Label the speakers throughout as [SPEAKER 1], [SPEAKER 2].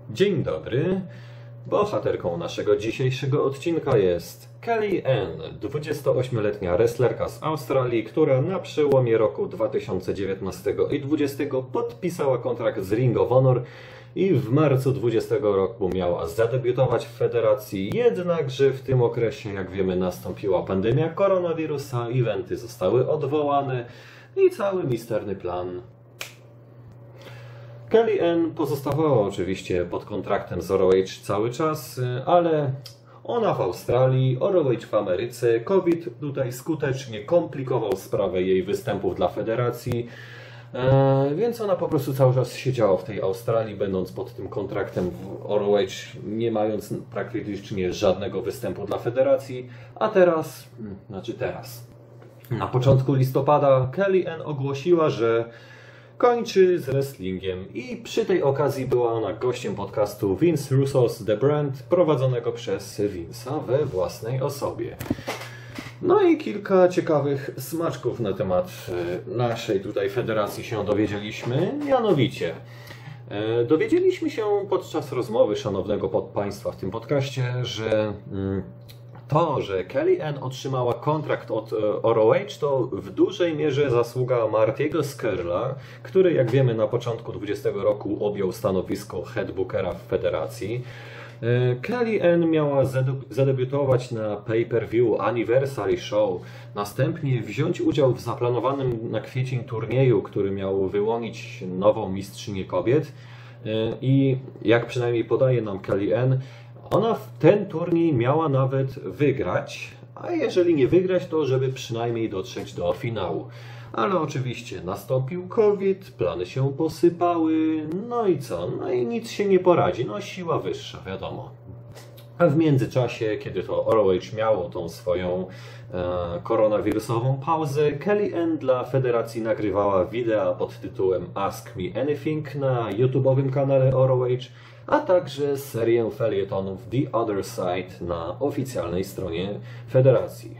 [SPEAKER 1] Dzień dobry. Bohaterką naszego dzisiejszego odcinka jest Kellyanne, 28-letnia wrestlerka z Australii, która na przełomie roku 2019 i 2020 podpisała kontrakt z Ring of Honor i w marcu 2020 roku miała zadebiutować w federacji, jednakże w tym okresie, jak wiemy, nastąpiła pandemia koronawirusa, eventy zostały odwołane i cały misterny plan. Kellyanne pozostawała oczywiście pod kontraktem z ROH cały czas, ale ona w Australii, ROH w Ameryce, COVID tutaj skutecznie komplikował sprawę jej występów dla federacji, więc ona po prostu cały czas siedziała w tej Australii, będąc pod tym kontraktem w ROH, nie mając praktycznie żadnego występu dla federacji, a teraz, na początku listopada Kellyanne ogłosiła, że kończy z wrestlingiem i przy tej okazji była ona gościem podcastu Vince Russo's The Brand, prowadzonego przez Vince'a we własnej osobie. No i kilka ciekawych smaczków na temat naszej tutaj federacji się dowiedzieliśmy, mianowicie dowiedzieliśmy się podczas rozmowy szanownego państwa w tym podcaście, że to, że Kellyanne otrzymała kontrakt od ROH, to w dużej mierze zasługa Martiego Scurlla, który, jak wiemy, na początku 2020 roku objął stanowisko headbookera w federacji. Kellyanne miała zadebiutować na pay-per-view Anniversary Show, następnie wziąć udział w zaplanowanym na kwiecień turnieju, który miał wyłonić nową mistrzynię kobiet i jak przynajmniej podaje nam Kellyanne, ona w ten turniej miała nawet wygrać, a jeżeli nie wygrać, to żeby przynajmniej dotrzeć do finału. Ale oczywiście nastąpił COVID, plany się posypały, no i co? No i nic się nie poradzi, no siła wyższa, wiadomo. A w międzyczasie, kiedy to ROH miało tą swoją koronawirusową pauzę, Kellyanne dla federacji nagrywała wideo pod tytułem Ask Me Anything na YouTube'owym kanale ROH, a także serię felietonów The Other Side na oficjalnej stronie federacji.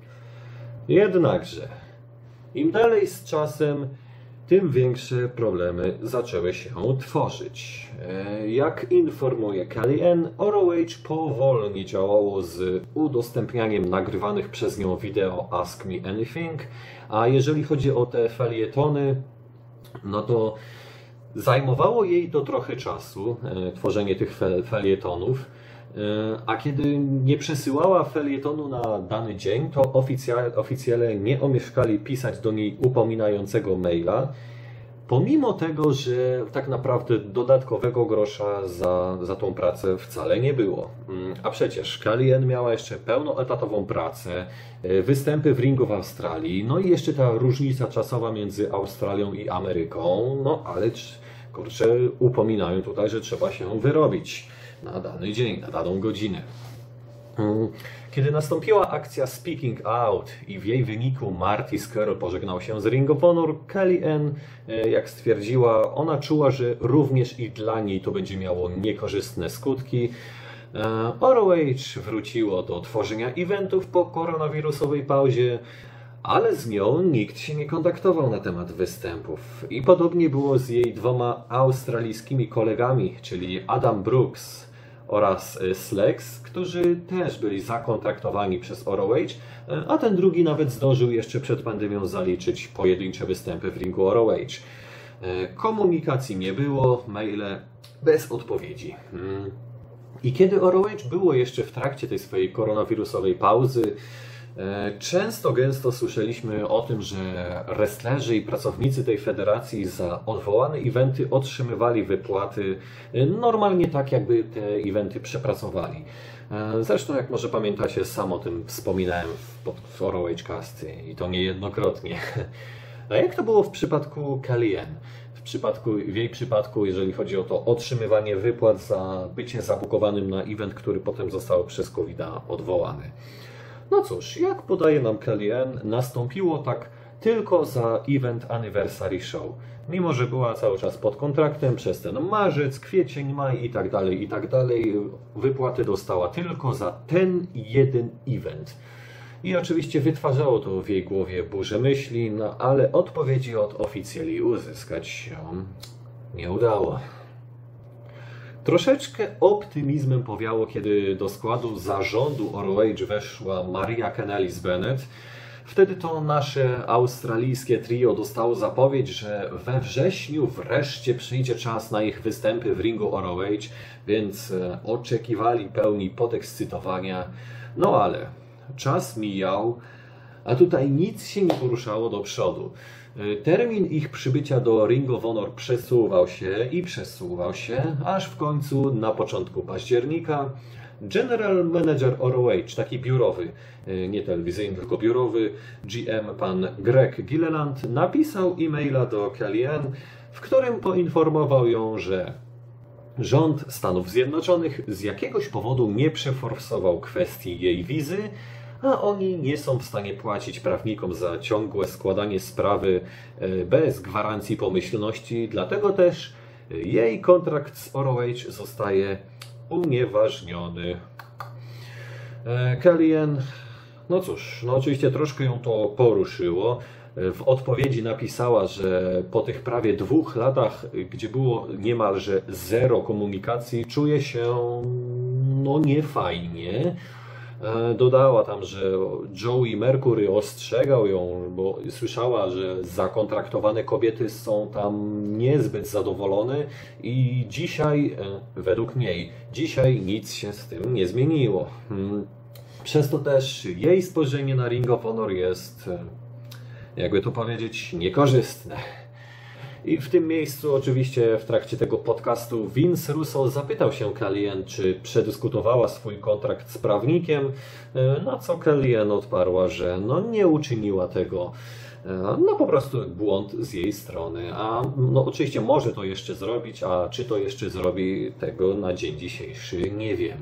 [SPEAKER 1] Jednakże, im dalej z czasem, tym większe problemy zaczęły się tworzyć. Jak informuje Kellyanne, ROH powolnie działało z udostępnianiem nagrywanych przez nią wideo Ask Me Anything, a jeżeli chodzi o te felietony, no to zajmowało jej to trochę czasu, tworzenie tych felietonów, a kiedy nie przesyłała felietonu na dany dzień, to oficjele nie omieszkali pisać do niej upominającego maila, pomimo tego, że tak naprawdę dodatkowego grosza za tą pracę wcale nie było. A przecież Kellyanne miała jeszcze pełnoetatową pracę, występy w ringu w Australii, no i jeszcze ta różnica czasowa między Australią i Ameryką, no ale kurczę, upominają tutaj, że trzeba się wyrobić na dany dzień, na daną godzinę. Kiedy nastąpiła akcja Speaking Out i w jej wyniku Marty Scurll pożegnał się z Ring of Honor, Kellyanne, jak stwierdziła, ona czuła, że również i dla niej to będzie miało niekorzystne skutki. ROH wróciło do tworzenia eventów po koronawirusowej pauzie, ale z nią nikt się nie kontaktował na temat występów. I podobnie było z jej dwoma australijskimi kolegami, czyli Adam Brooks oraz Slex, którzy też byli zakontraktowani przez ROH, a ten drugi nawet zdążył jeszcze przed pandemią zaliczyć pojedyncze występy w ringu ROH. Komunikacji nie było, maile bez odpowiedzi. I kiedy ROH było jeszcze w trakcie tej swojej koronawirusowej pauzy, gęsto słyszeliśmy o tym, że wrestlerzy i pracownicy tej federacji za odwołane eventy otrzymywali wypłaty normalnie tak, jakby te eventy przepracowali. Zresztą, jak może pamiętacie, sam o tym wspominałem w ROH Casty i to niejednokrotnie. A jak to było w przypadku Kellyanne? W jej przypadku, jeżeli chodzi o to otrzymywanie wypłat za bycie zabukowanym na event, który potem został przez COVID-a odwołany. No cóż, jak podaje nam Kellyanne, nastąpiło tak tylko za event Anniversary Show. Mimo że była cały czas pod kontraktem przez ten marzec, kwiecień, maj i tak dalej, wypłaty dostała tylko za ten jeden event. I oczywiście wytwarzało to w jej głowie burzę myśli, no ale odpowiedzi od oficjeli uzyskać się nie udało. Troszeczkę optymizmem powiało, kiedy do składu zarządu ROH weszła Maria Kanellis-Bennett. Wtedy to nasze australijskie trio dostało zapowiedź, że we wrześniu wreszcie przyjdzie czas na ich występy w ringu ROH, więc oczekiwali pełni podekscytowania. No ale czas mijał, a tutaj nic się nie poruszało do przodu. Termin ich przybycia do Ring of Honor przesuwał się, aż w końcu na początku października General Manager ROH, taki biurowy, nie telewizyjny, tylko biurowy, GM pan Greg Gilliland napisał e-maila do Kellyanne, w którym poinformował ją, że rząd Stanów Zjednoczonych z jakiegoś powodu nie przeforsował kwestii jej wizy, a oni nie są w stanie płacić prawnikom za ciągłe składanie sprawy bez gwarancji pomyślności, dlatego też jej kontrakt z ROH zostaje unieważniony. Kellyanne, no cóż, no oczywiście troszkę ją to poruszyło. W odpowiedzi napisała, że po tych prawie 2 latach, gdzie było niemalże zero komunikacji, czuje się no niefajnie. Dodała tam, że Joey Mercury ostrzegał ją, bo słyszała, że zakontraktowane kobiety są tam niezbyt zadowolone i dzisiaj, według niej, dzisiaj nic się z tym nie zmieniło. Przez to też jej spojrzenie na Ring of Honor jest, jakby to powiedzieć, niekorzystne. I w tym miejscu oczywiście w trakcie tego podcastu Vince Russo zapytał się Kellyanne, czy przedyskutowała swój kontrakt z prawnikiem, na co Kellyanne odparła, że no nie uczyniła tego. No po prostu błąd z jej strony. A no oczywiście może to jeszcze zrobić, a czy to jeszcze zrobi, tego na dzień dzisiejszy nie wiemy.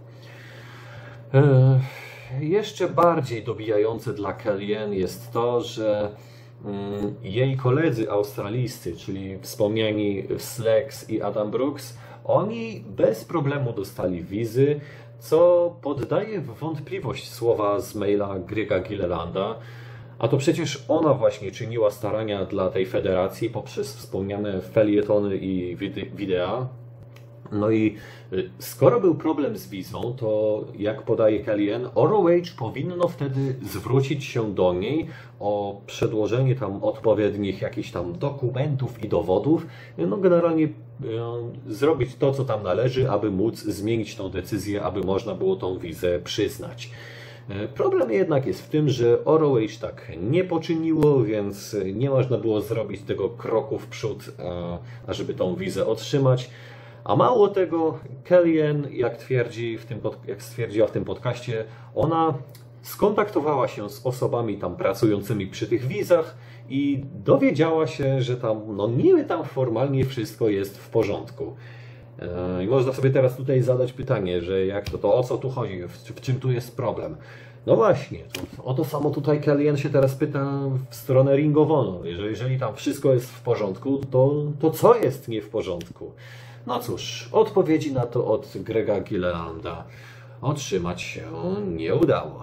[SPEAKER 1] Jeszcze bardziej dobijające dla Kellyanne jest to, że jej koledzy australijscy, czyli wspomniani Slex i Adam Brooks, oni bez problemu dostali wizy, co poddaje w wątpliwość słowa z maila Grega Gillelanda. A to przecież ona właśnie czyniła starania dla tej federacji poprzez wspomniane felietony i wideo. No i skoro był problem z wizą, to jak podaje Kellyanne, ROH powinno wtedy zwrócić się do niej o przedłożenie tam odpowiednich jakichś tam dokumentów i dowodów. No generalnie zrobić to, co tam należy, aby móc zmienić tą decyzję, aby można było tą wizę przyznać. Problem jednak jest w tym, że ROH tak nie poczyniło, więc nie można było zrobić tego kroku w przód, ażeby tą wizę otrzymać. A mało tego, Kellyanne, jak stwierdziła w tym podcaście, ona skontaktowała się z osobami tam pracującymi przy tych wizach i dowiedziała się, że tam, no niby tam formalnie wszystko jest w porządku. I można sobie teraz tutaj zadać pytanie, że jak to o co tu chodzi, w czym tu jest problem? No właśnie, o to samo tutaj Kellyanne się teraz pyta w stronę Ring of Honor. Jeżeli tam wszystko jest w porządku, to co jest nie w porządku? No cóż, odpowiedzi na to od Grega Gillelanda otrzymać się nie udało.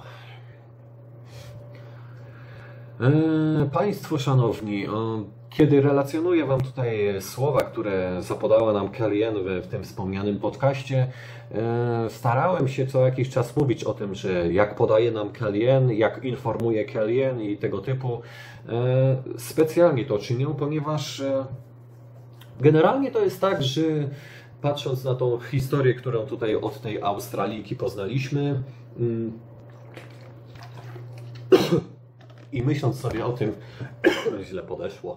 [SPEAKER 1] Państwo szanowni, kiedy relacjonuję Wam tutaj słowa, które zapodała nam Kellyanne w tym wspomnianym podcaście, starałem się co jakiś czas mówić o tym, że jak podaje nam Kellyanne, jak informuje Kellyanne i tego typu. Specjalnie to czynię, ponieważ generalnie to jest tak, że patrząc na tą historię, którą tutaj od tej Australijki poznaliśmy i myśląc sobie o tym, źle podeszło,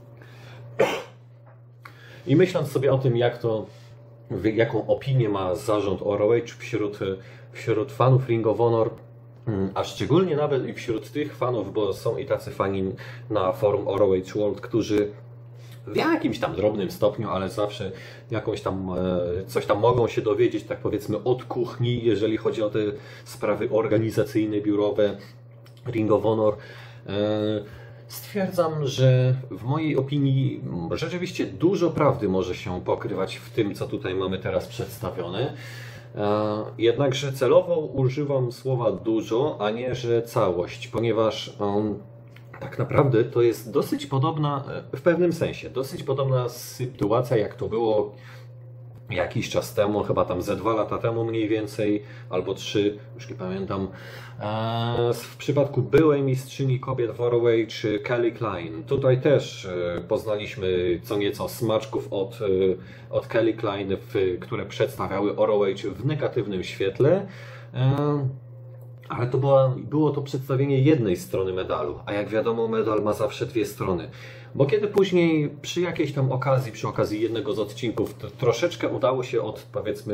[SPEAKER 1] i myśląc sobie o tym, jaką opinię ma zarząd ROH wśród fanów Ring of Honor, a szczególnie nawet i wśród tych fanów, bo są i tacy fani na forum ROH World, którzy w jakimś tam drobnym stopniu, ale zawsze coś tam mogą się dowiedzieć, tak powiedzmy, od kuchni, jeżeli chodzi o te sprawy organizacyjne, biurowe Ring of Honor. Stwierdzam, że w mojej opinii rzeczywiście dużo prawdy może się pokrywać w tym, co tutaj mamy teraz przedstawione. Jednakże celowo używam słowa dużo, a nie, że całość, ponieważ tak naprawdę to jest dosyć podobna, w pewnym sensie, dosyć podobna sytuacja, jak to było, jakiś czas temu, chyba tam ze 2 lata temu mniej więcej, albo 3, już nie pamiętam, w przypadku byłej mistrzyni kobiet w ROH Kelly Klein. Tutaj też poznaliśmy co nieco smaczków od Kelly Klein, które przedstawiały ROH w negatywnym świetle. Ale to było to przedstawienie jednej strony medalu, a jak wiadomo medal ma zawsze 2 strony. Bo kiedy później przy jakiejś tam okazji, przy okazji jednego z odcinków troszeczkę udało się od powiedzmy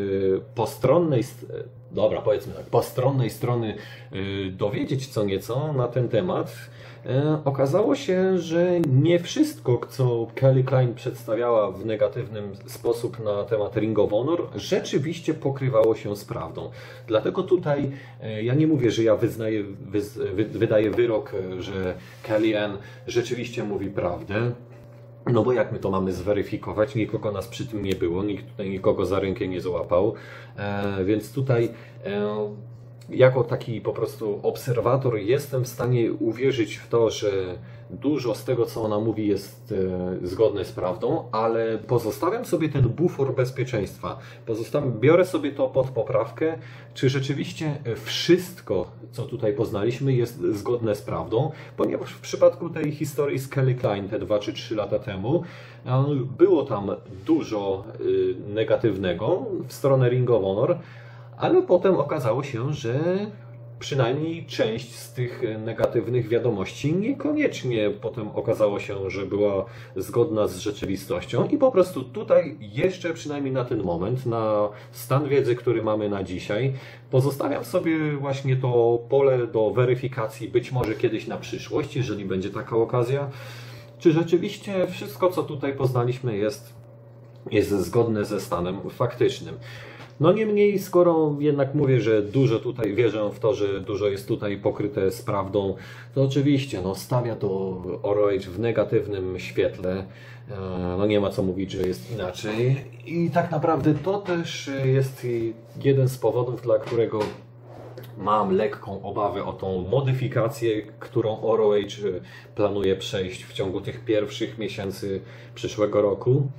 [SPEAKER 1] postronnej strony dowiedzieć co nieco na ten temat, okazało się, że nie wszystko, co Kelly Klein przedstawiała w negatywnym sposób na temat Ring of Honor, rzeczywiście pokrywało się z prawdą. Dlatego tutaj ja nie mówię, że ja wydaję wyrok, że Kelly Ann rzeczywiście mówi prawdę. No bo jak my to mamy zweryfikować? Nikogo nas przy tym nie było, nikt tutaj nikogo za rękę nie złapał, więc tutaj jako taki po prostu obserwator jestem w stanie uwierzyć w to, że dużo z tego, co ona mówi, jest zgodne z prawdą, ale pozostawiam sobie ten bufor bezpieczeństwa. Biorę sobie to pod poprawkę, czy rzeczywiście wszystko, co tutaj poznaliśmy, jest zgodne z prawdą, ponieważ w przypadku tej historii z Kelly Klein te 2 czy 3 lata temu było tam dużo negatywnego w stronę Ring of Honor, ale potem okazało się, że przynajmniej część z tych negatywnych wiadomości niekoniecznie potem okazało się, że była zgodna z rzeczywistością i po prostu tutaj jeszcze przynajmniej na ten moment, na stan wiedzy, który mamy na dzisiaj, pozostawiam sobie właśnie to pole do weryfikacji być może kiedyś na przyszłość, jeżeli będzie taka okazja, czy rzeczywiście wszystko, co tutaj poznaliśmy jest zgodne ze stanem faktycznym. No niemniej, skoro jednak mówię, że dużo tutaj wierzę w to, że dużo jest tutaj pokryte z prawdą, to oczywiście stawia to ROH w negatywnym świetle. No nie ma co mówić, że jest inaczej. I tak naprawdę to też jest jeden z powodów, dla którego mam lekką obawę o tą modyfikację, którą ROH planuje przejść w ciągu tych pierwszych miesięcy przyszłego roku.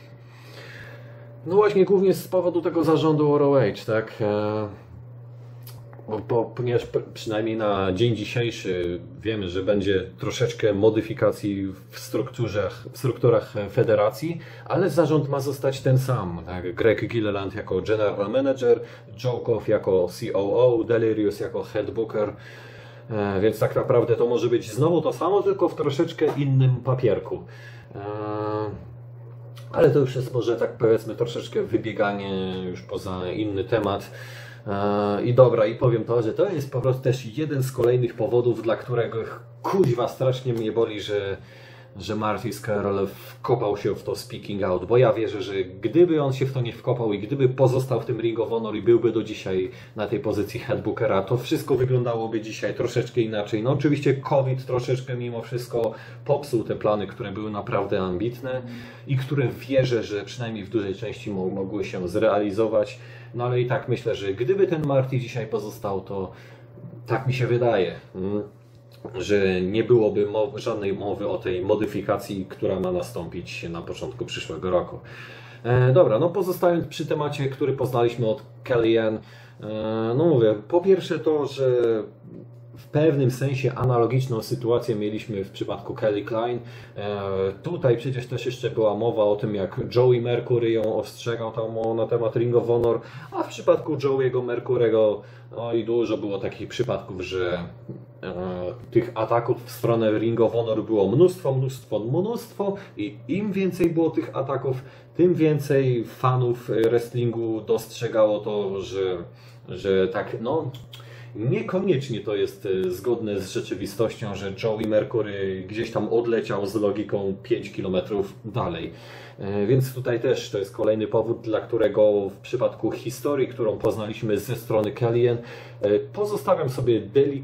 [SPEAKER 1] No właśnie, głównie z powodu tego zarządu ROH, tak? Ponieważ przynajmniej na dzień dzisiejszy wiemy, że będzie troszeczkę modyfikacji w strukturach federacji, ale zarząd ma zostać ten sam. Tak? Greg Gilliland jako General Manager, Joe Koff jako COO, Delirious jako Head Booker. Więc tak naprawdę to może być znowu to samo, tylko w troszeczkę innym papierku. Ale to już jest może tak powiedzmy troszeczkę wybieganie już poza inny temat. I dobra, i powiem to, że to jest po prostu też jeden z kolejnych powodów, dla którego kuźwa strasznie mnie boli, że Marty Scurll wkopał się w to speaking out, bo ja wierzę, że gdyby on się w to nie wkopał i gdyby pozostał w tym Ring of Honor i byłby do dzisiaj na tej pozycji headbookera, to wszystko wyglądałoby dzisiaj troszeczkę inaczej. No oczywiście COVID troszeczkę mimo wszystko popsuł te plany, które były naprawdę ambitne i które wierzę, że przynajmniej w dużej części mogły się zrealizować. No ale i tak myślę, że gdyby ten Marty dzisiaj pozostał, to tak mi się wydaje, że nie byłoby żadnej mowy o tej modyfikacji, która ma nastąpić na początku przyszłego roku. Dobra, no pozostając przy temacie, który poznaliśmy od Kelly Ann, no mówię, po pierwsze to, że w pewnym sensie analogiczną sytuację mieliśmy w przypadku Kelly Klein. Tutaj przecież też jeszcze była mowa o tym, jak Joey Mercury ją ostrzegał tam na temat Ring of Honor, a w przypadku Joey'ego Mercurego no i dużo było takich przypadków, że tych ataków w stronę Ring of Honor było mnóstwo i im więcej było tych ataków, tym więcej fanów wrestlingu dostrzegało to, że tak, no niekoniecznie to jest zgodne z rzeczywistością, że Joey Mercury gdzieś tam odleciał z logiką 5 km dalej. Więc tutaj też to jest kolejny powód, dla którego w przypadku historii, którą poznaliśmy ze strony Kelly Ann, pozostawiam sobie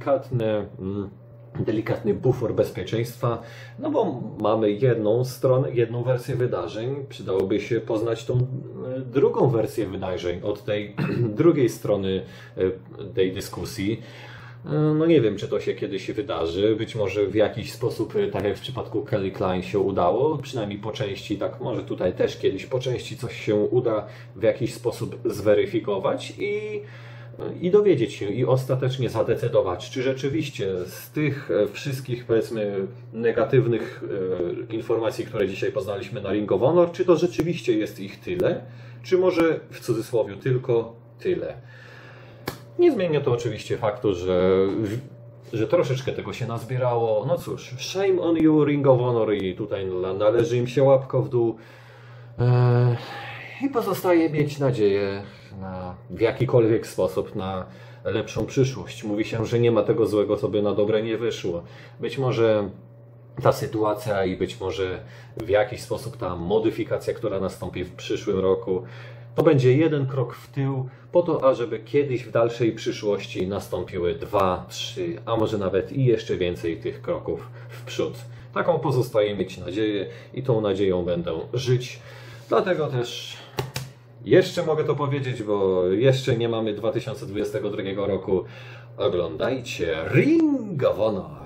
[SPEAKER 1] delikatny bufor bezpieczeństwa, no bo mamy jedną wersję wydarzeń, przydałoby się poznać tą drugą wersję wydarzeń od tej drugiej strony tej dyskusji. No nie wiem, czy to się kiedyś wydarzy. Być może w jakiś sposób, tak jak w przypadku Kelly Klein się udało, przynajmniej po części, tak może tutaj też kiedyś po części coś się uda w jakiś sposób zweryfikować i dowiedzieć się i ostatecznie zadecydować, czy rzeczywiście z tych wszystkich, powiedzmy, negatywnych informacji, które dzisiaj poznaliśmy na Ring of Honor, czy to rzeczywiście jest ich tyle, czy może w cudzysłowie tylko tyle. Nie zmienia to oczywiście faktu, że troszeczkę tego się nazbierało. No cóż, shame on you, Ring of Honor, i tutaj należy im się łapka w dół. I pozostaje mieć nadzieję w jakikolwiek sposób na lepszą przyszłość. Mówi się, że nie ma tego złego, co by na dobre nie wyszło. Być może ta sytuacja i być może w jakiś sposób ta modyfikacja, która nastąpi w przyszłym roku, to będzie jeden krok w tył, po to, ażeby kiedyś w dalszej przyszłości nastąpiły 2, 3, a może nawet i jeszcze więcej tych kroków w przód. Taką pozostaje mieć nadzieję i tą nadzieją będę żyć. Dlatego też jeszcze mogę to powiedzieć, bo jeszcze nie mamy 2022 roku. Oglądajcie Ring of Honor.